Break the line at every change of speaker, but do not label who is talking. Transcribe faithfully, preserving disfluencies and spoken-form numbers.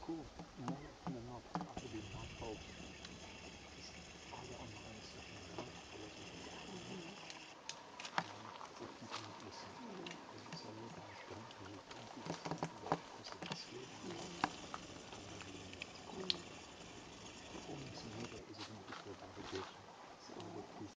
schools more often than not start with these light bulbs.